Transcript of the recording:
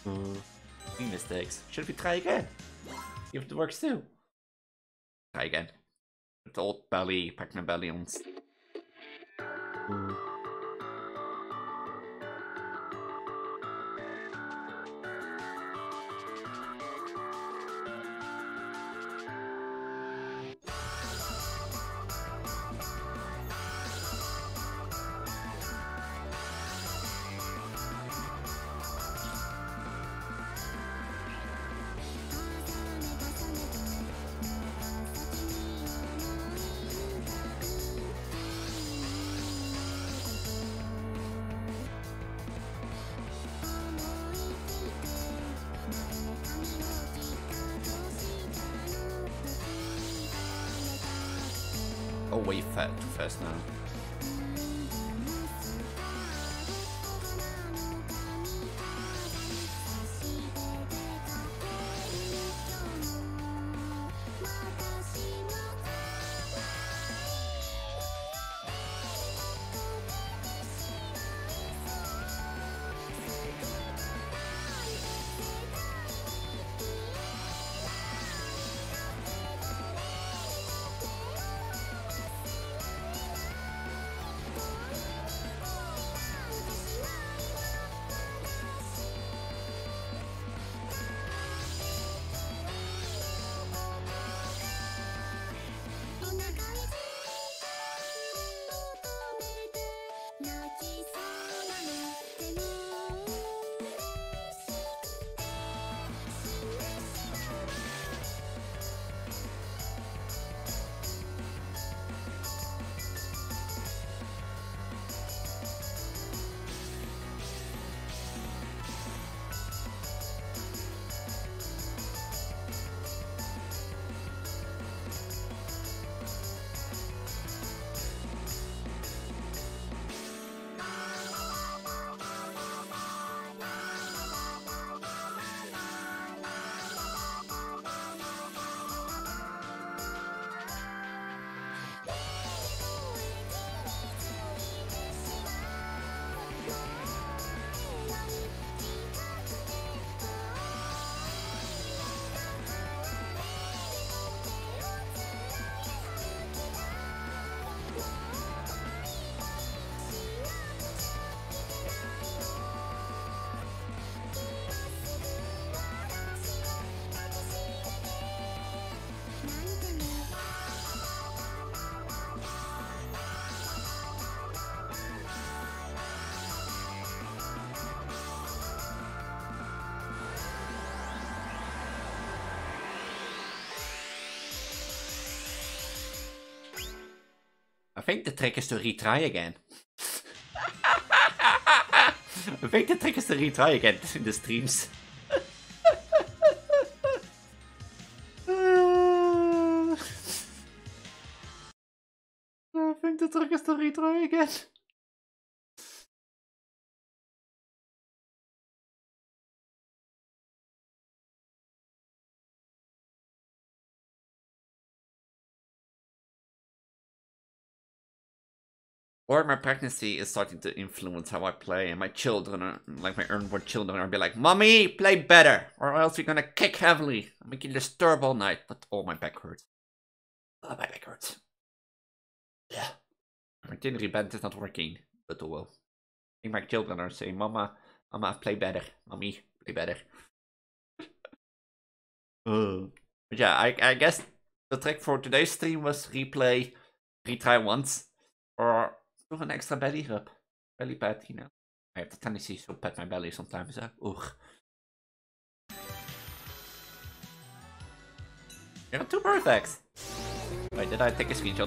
Three mistakes. Should we try again? See if it works too. Try again. With the old belly, pack my belly on. Oh, way too fast now. I think the trick is to retry again. I think the trick is to retry again in the streams. I think the trick is to retry again. Or my pregnancy is starting to influence how I play, and my children, are, like my unborn children, are be like, "Mommy, play better, or else we're gonna kick heavily and make you disturb all night." But oh, my back hurts. Oh, my back hurts. Yeah. My Tinder band is not working, but oh well. I think my children are saying, "Mama, play better. Mommy, play better." But yeah, I guess the trick for today's stream was retry once, or do an extra belly rub. Belly pad, you know. I have the tendency to pat my belly sometimes. Ugh. You got 2 perfects. Wait, did I take a screenshot?